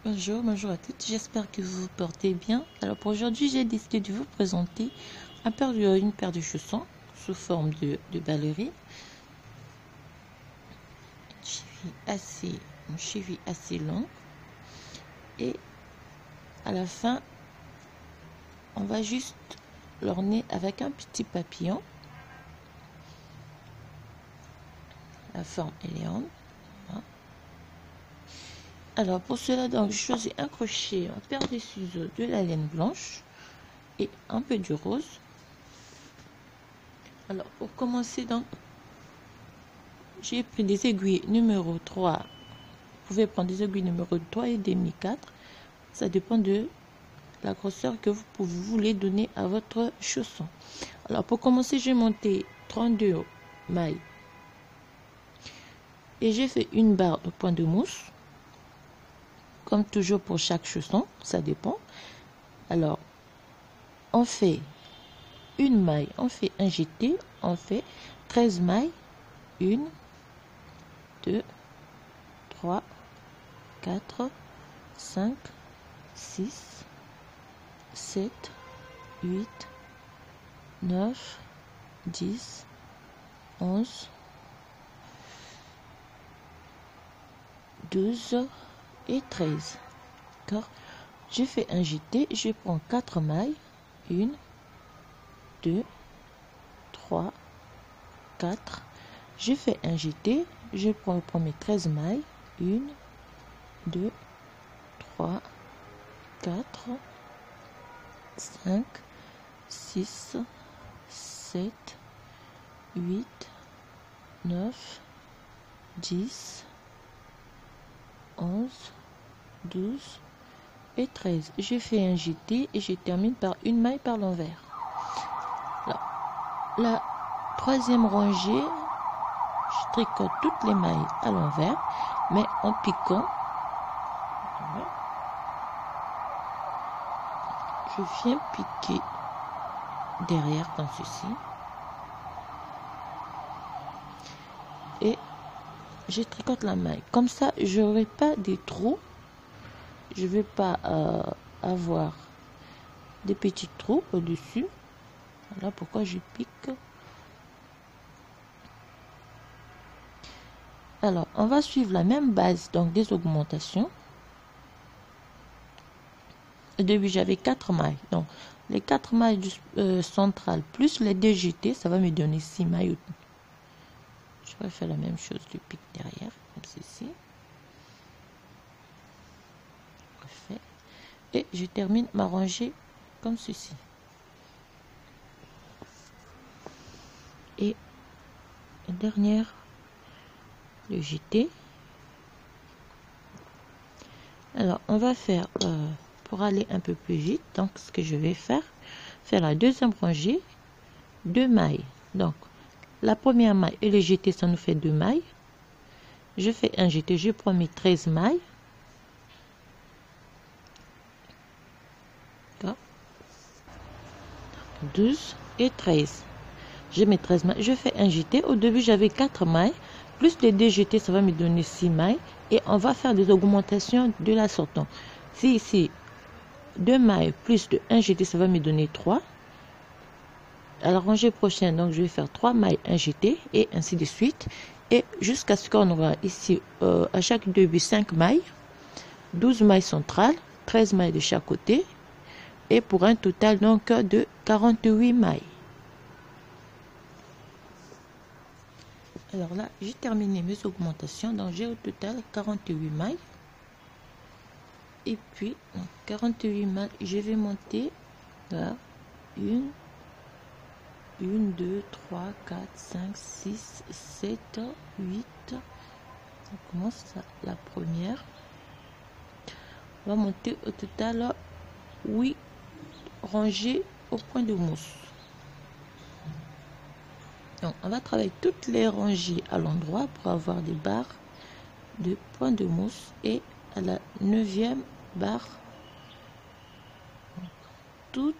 Bonjour à toutes, j'espère que vous vous portez bien. Alors pour aujourd'hui, j'ai décidé de vous présenter une paire de chaussons sous forme de ballerine. Une cheville assez longue. Et à la fin, on va juste l'orner avec un petit papillon. La forme est ronde. Alors pour cela, donc je choisis un crochet, un paire de ciseaux, de la laine blanche et un peu du rose. Alors pour commencer, donc j'ai pris des aiguilles numéro 3. Vous pouvez prendre des aiguilles numéro 3 et demi 4. Ça dépend de la grosseur que vous voulez donner à votre chausson. Alors pour commencer, j'ai monté 32 mailles et j'ai fait une barre de point de mousse. Comme toujours pour chaque chausson, ça dépend. Alors, on fait une maille, on fait un jeté, on fait 13 mailles. 1, 2, 3, 4, 5, 6, 7, 8, 9, 10, 11, 12 et 13. D'accord? Je fais un jeté, je prends 4 mailles. 1, 2, 3, 4. Je fais un jeté, je prends mes 13 mailles. 1, 2, 3, 4, 5, 6, 7, 8, 9, 10, 11, 12 et 13. Je fais un jeté et je termine par une maille par l'envers. La troisième rangée, je tricote toutes les mailles à l'envers, mais en piquant. Je viens piquer derrière comme ceci. Et je tricote la maille. Comme ça, je n'aurai pas des trous. Je ne vais pas avoir des petits trous au-dessus. Voilà pourquoi je pique. Alors, on va suivre la même base, donc des augmentations. Au début, j'avais 4 mailles. Donc, les 4 mailles centrales plus les 2 jetés, ça va me donner 6 mailles. Je vais faire la même chose, je pique derrière, comme ceci. Parfait. Et je termine ma rangée comme ceci. Et la dernière, le jeté. Alors, on va faire, pour aller un peu plus vite, donc ce que je vais faire la deuxième rangée, 2 mailles. Donc, la première maille et le jeté, ça nous fait 2 mailles. Je fais un jeté, je prends mes 13 mailles. 12 et 13. Je mets 13 mailles, je fais un jeté. Au début, j'avais 4 mailles. Plus les 2 jetés, ça va me donner 6 mailles. Et on va faire des augmentations de la sorte. Donc, si ici, 2 mailles plus de 1 jeté, ça va me donner 3. À la rangée prochaine, donc je vais faire 3 mailles, 1 jeté, et ainsi de suite. Et jusqu'à ce qu'on aura ici, à chaque début, 5 mailles, 12 mailles centrales, 13 mailles de chaque côté, et pour un total donc de 48 mailles. Alors là, j'ai terminé mes augmentations, donc j'ai au total 48 mailles. Et puis, donc, 48 mailles, je vais monter là, 1, 2, 3, 4, 5, 6, 7, 8. On commence la première. On va monter au total 8 rangées au point de mousse. Donc, on va travailler toutes les rangées à l'endroit pour avoir des barres de point de mousse. Et à la 9e barre, toutes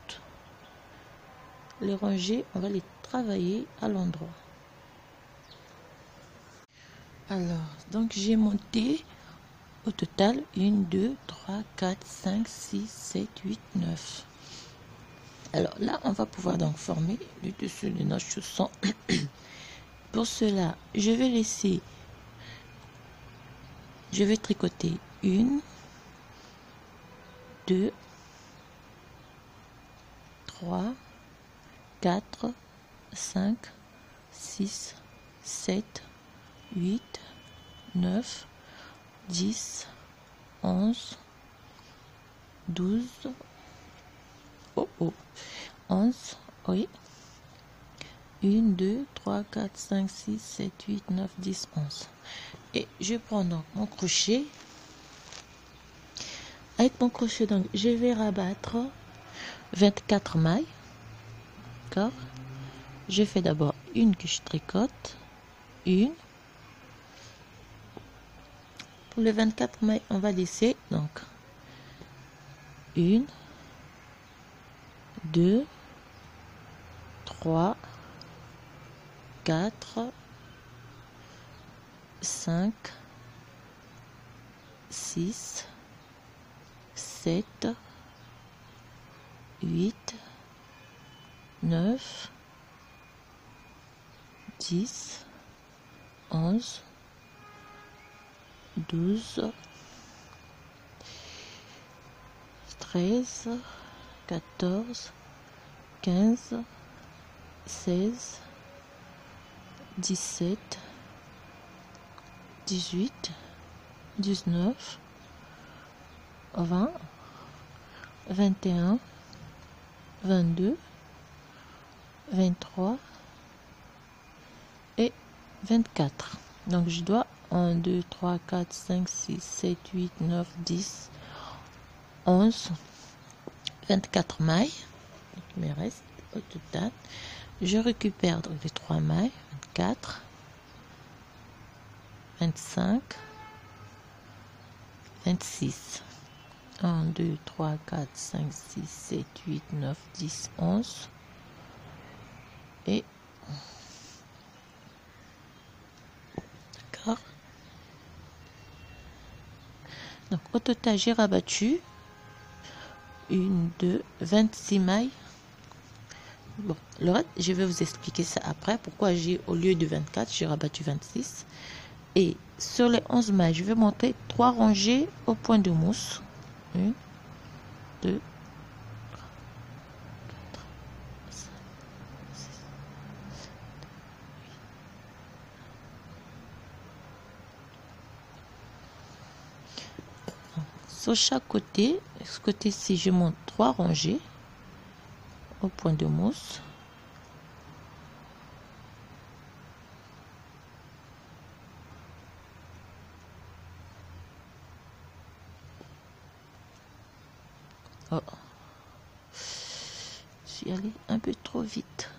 les rangées, on va les travailler à l'endroit. Alors, donc j'ai monté Au total, 1, 2, 3, 4, 5, 6, 7, 8, 9. Alors là, on va pouvoir donc former le dessus de notre chausson. Pour cela, je vais tricoter 1, 2, 3, 4, 5, 6, 7, 8, 9, 10, 11, 12, 11, oui. 1, 2, 3, 4, 5, 6, 7, 8, 9, 10, 11. Et je prends donc mon crochet. Avec mon crochet, donc, je vais rabattre 24 mailles. D'accord? Je fais d'abord une que je tricote. Une. Pour les 24 mailles, on va laisser donc 1, 2, 3, 4, 5, 6, 7, 8, 9, 10, 11, 12, 13, 14, 15, 16, 17, 18, 19, 20, 21, 22, 23 et 24. Donc je dois 1, 2, 3, 4, 5, 6, 7, 8, 9, 10, 11, 24 mailles. Il me reste au total. Je récupère donc les 3 mailles, 24, 25, 26. 1, 2, 3, 4, 5, 6, 7, 8, 9, 10, 11. Et d'accord. Donc au total, j'ai rabattu 1, 2, 26 mailles. Bon, le reste, je vais vous expliquer ça après. Pourquoi j'ai, au lieu de 24, j'ai rabattu 26. Et sur les 11 mailles, je vais monter 3 rangées au point de mousse. 1, 2, 4, 5, 6, 7, 8. Sur chaque côté, ce côté-ci, je monte 3 rangées au point de mousse. Oh, je suis allée un peu trop vite.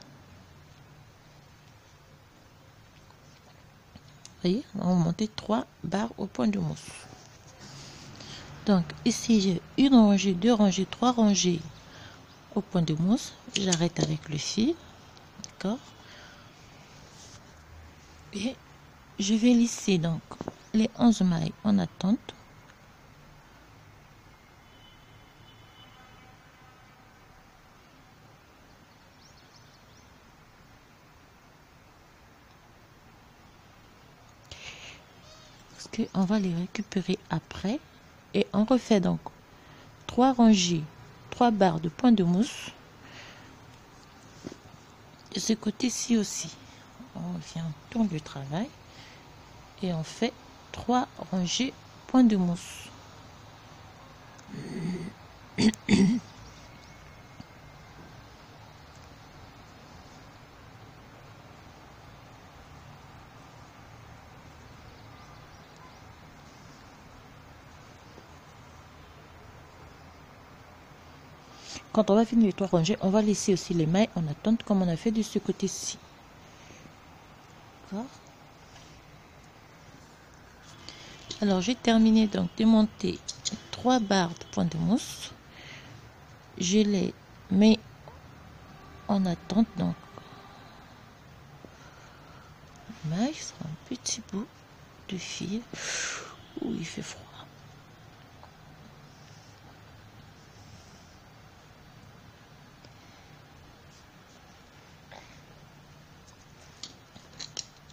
Vous voyez, on va monter 3 barres au point de mousse. Donc ici, j'ai une rangée, 2 rangées, 3 rangées au point de mousse. J'arrête avec le fil. D'accord? Et je vais lisser donc les 11 mailles en attente. Parce qu'on va les récupérer après. Et on refait donc 3 rangées, 3 barres de point de mousse. De ce côté-ci aussi. On vient, on tourne le travail. Et on fait 3 rangées point de mousse. Quand on va finir les 3 rangées, on va laisser aussi les mailles en attente comme on a fait de ce côté-ci. D'accord? Alors j'ai terminé donc de monter 3 barres de point de mousse. Je les mets en attente. Donc maille sur un petit bout de fil où il fait froid.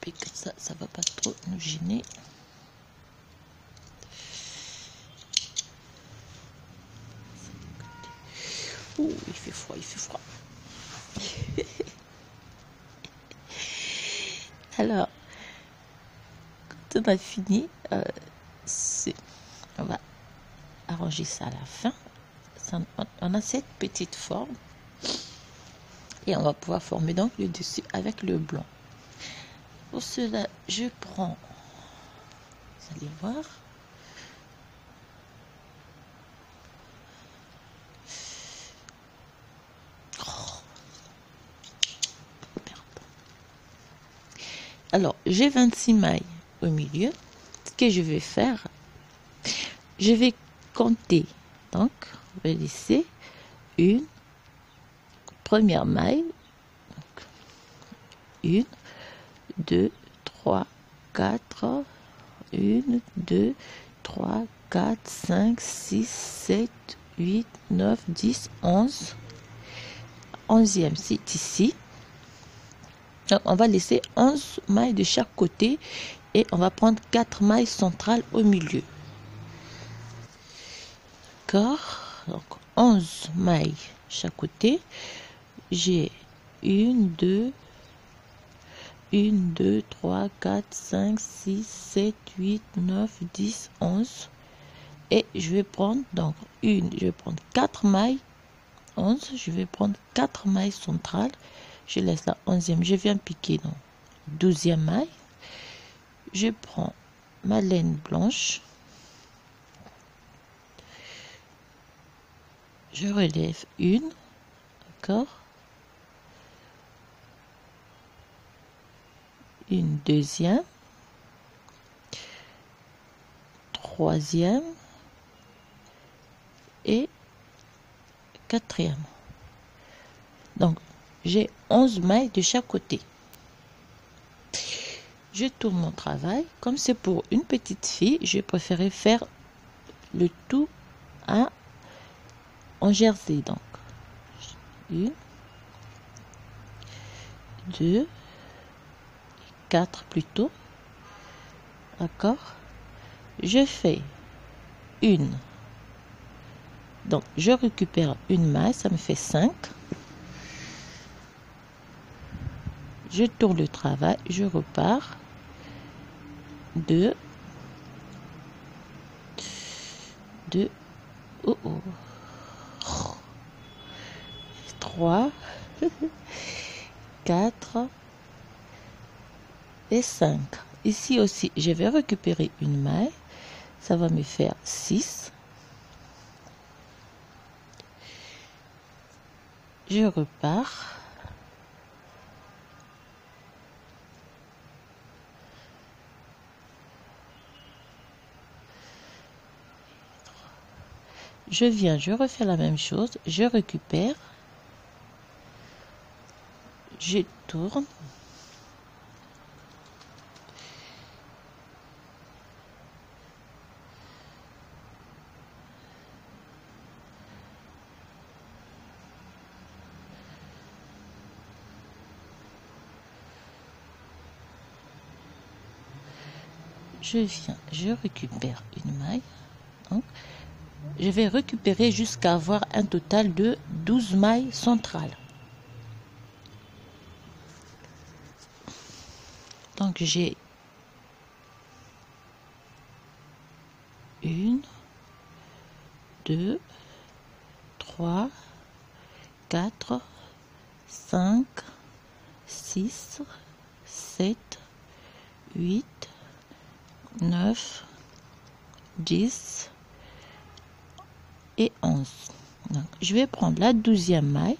et que ça va pas trop nous gêner. Ouh, il fait froid, il fait froid. Alors, quand on a fini, on va arranger ça à la fin. On a cette petite forme et on va pouvoir former donc le dessus avec le blanc. Pour cela, je prends, vous allez voir, alors j'ai 26 mailles au milieu. Ce que je vais faire, je vais compter, donc je vais laisser une première maille, donc 1, 2, 3, 4, 1, 2, 3, 4, 5, 6, 7, 8, 9, 10, 11. 11e, c'est ici. Donc, on va laisser 11 mailles de chaque côté et on va prendre 4 mailles centrales au milieu. D'accord? Donc, 11 mailles chaque côté. J'ai 1, 2, 3, 4, 5, 6, 7, 8, 9, 10, 11. Et je vais prendre, donc, je vais prendre 4 mailles. 11, je vais prendre 4 mailles centrales. Je laisse la 11e. Je viens piquer dans 12e maille. Je prends ma laine blanche. Je relève une. D'accord? Une deuxième. Troisième. Et quatrième. Donc, j'ai 11 mailles de chaque côté. Je tourne mon travail. Comme c'est pour une petite fille, je préférais faire le tout en jersey. Donc, 1, 2, 4 plutôt. D'accord? Je fais une. Donc, je récupère une maille, ça me fait 5. Je tourne le travail, je repars. 2, 2, 3, 4 et 5. Ici aussi, je vais récupérer une maille. Ça va me faire 6. Je repars. Je viens, je refais la même chose. Je récupère. Je tourne. Je viens, je récupère une maille. Donc, je vais récupérer jusqu'à avoir un total de 12 mailles centrales. Donc, j'ai 1, 2, 3, 4, 5, 6, 7, 8, 9, 10 et 11. Donc, je vais prendre la 12e maille.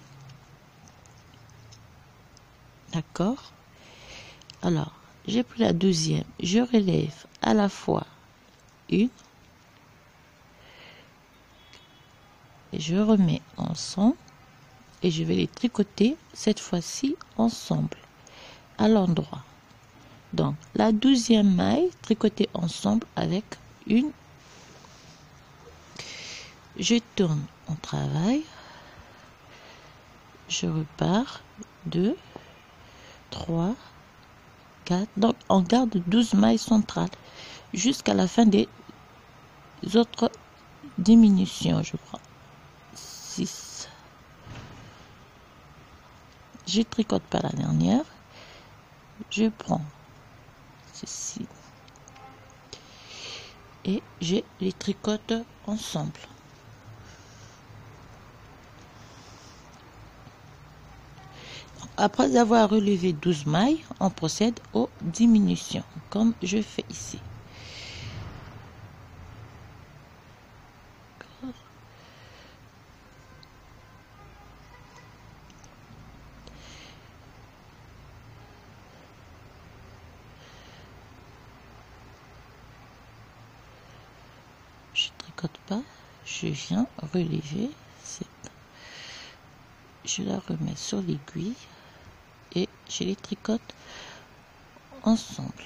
D'accord? Alors, j'ai pris la 12e. Je relève à la fois une. Et je remets ensemble. Et je vais les tricoter cette fois-ci ensemble. À l'endroit. Donc, la 12e maille tricotée ensemble avec une. Je tourne mon travail. Je repars. 2, 3, 4. Donc, on garde 12 mailles centrales jusqu'à la fin des autres diminutions. Je prends 6. Je tricote pas la dernière. Je prends ceci et je les tricote ensemble. Après avoir relevé 12 mailles, on procède aux diminutions, comme je fais ici. Je tricote pas, je viens relever cette. Je la remets sur l'aiguille et je les tricote ensemble.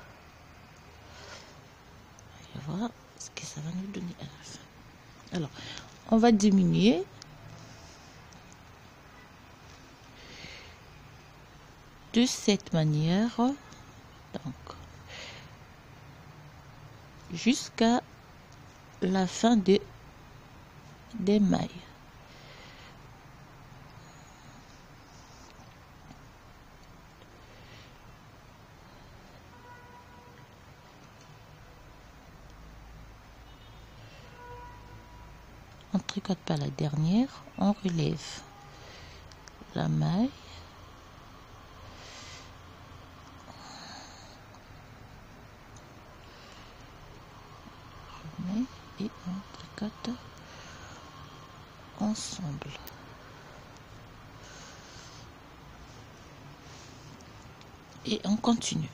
On va voir ce que ça va nous donner à la fin. Alors, on va diminuer de cette manière, donc jusqu'à la fin des mailles. On tricote pas la dernière, on relève la maille, et on tricote ensemble. Et on continue.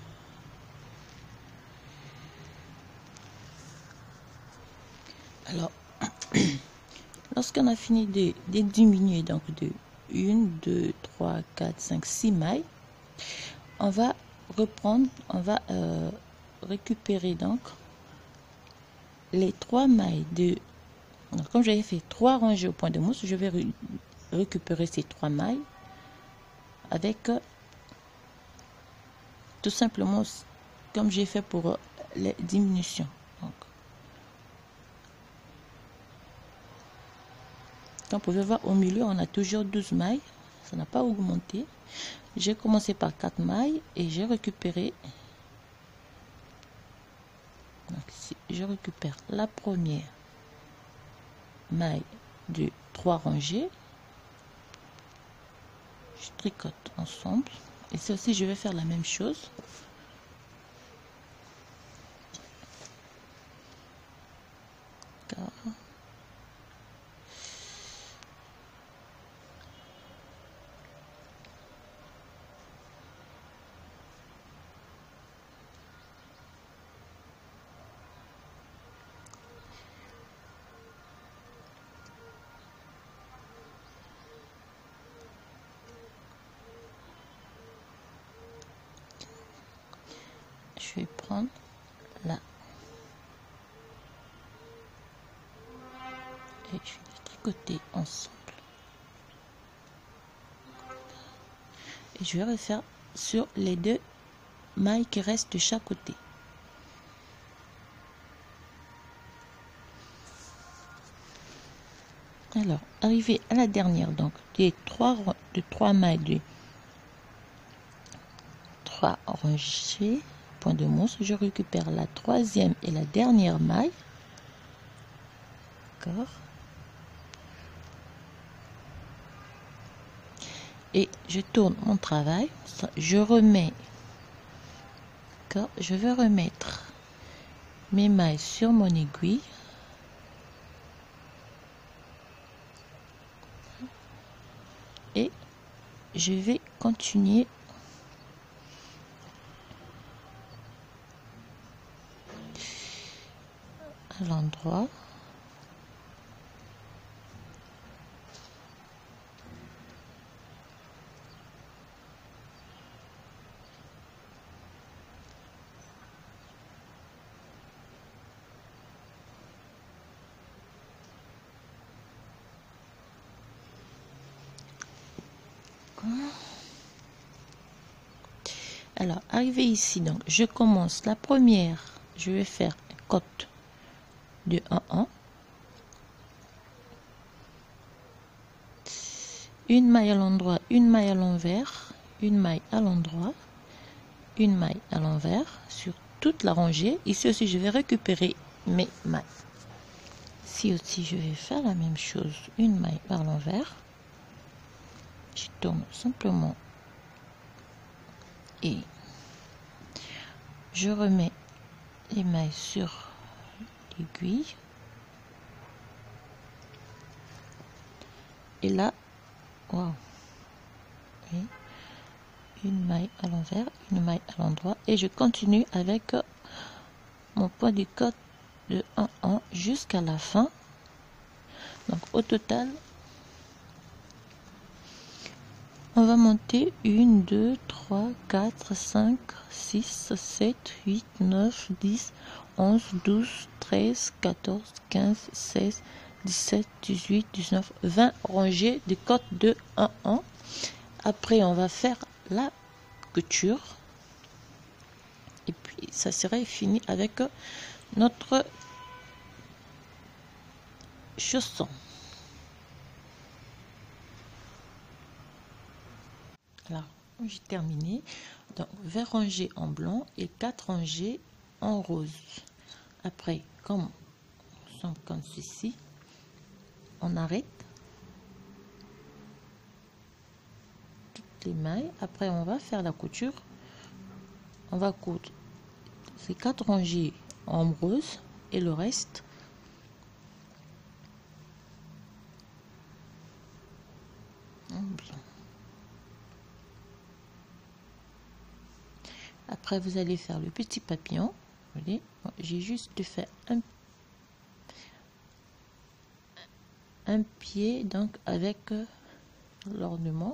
Alors, lorsqu'on a fini de diminuer, donc de 1, 2, 3, 4, 5, 6 mailles, on va reprendre, on va récupérer donc les 3 mailles de. Donc, comme j'avais fait 3 rangées au point de mousse, je vais récupérer ces 3 mailles avec tout simplement comme j'ai fait pour les diminutions. Donc, comme vous pouvez voir au milieu, on a toujours 12 mailles, ça n'a pas augmenté. J'ai commencé par 4 mailles et j'ai récupéré. Donc ici, je récupère la première maille de 3 rangées. Je tricote ensemble. Et ceci, je vais faire la même chose. Je vais prendre là et je vais tricoter ensemble et je vais refaire sur les 2 mailles qui restent de chaque côté. Alors, arrivé à la dernière, donc des 3 mailles de 3 rangées point de mousse, je récupère la 3e et la dernière maille. D'accord. Et je tourne mon travail, je remets, d'accord, je vais remettre mes mailles sur mon aiguille. Et je vais continuer à l'endroit. Alors, arrivé ici, donc, je commence la première. Je vais faire un côte de 1 en. Une maille à l'endroit, une maille à l'envers, une maille à l'endroit, une maille à l'envers sur toute la rangée. Ici aussi, je vais récupérer mes mailles. Ici aussi, je vais faire la même chose. Une maille par l'envers. Je tourne simplement et je remets les mailles sur l'aiguille. Et là, wow. Oui. Une maille à l'envers, une maille à l'endroit. Et je continue avec mon point du côte de 1 en jusqu'à la fin. Donc au total, on va monter 1, 2, 3, 4, 5, 6, 7, 8, 9, 10, 11, 12, 13, 14, 15, 16, 17, 18, 19, 20 rangées de côtes de 1 en. Après, on va faire la couture. Et puis, ça serait fini avec notre chausson. Alors, j'ai terminé. Donc, 20 rangées en blanc et 4 rangées en rose. Après, comme ceci, on arrête toutes les mailles. Après, on va faire la couture. On va coudre ces 4 rangées en rose et le reste en blanc. Après, vous allez faire le petit papillon. Vous voyez, j'ai juste fait un pied donc avec l'ornement.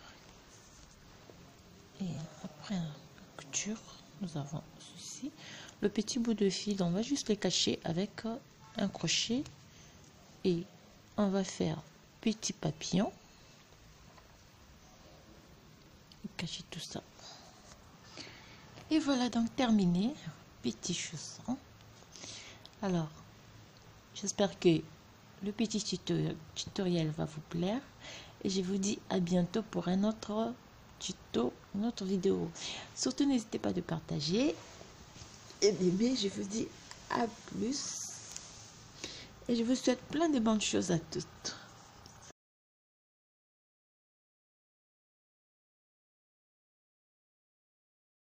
Et après la couture, nous avons ceci. Le petit bout de fil, on va juste les cacher avec un crochet et on va faire petit papillon. Cacher tout ça. Et voilà donc terminé, petit chausson. Alors, j'espère que le petit tutoriel va vous plaire. Et je vous dis à bientôt pour un autre tuto, une autre vidéo. Surtout, n'hésitez pas de partager. Et bébé, je vous dis à plus. Et je vous souhaite plein de bonnes choses à toutes.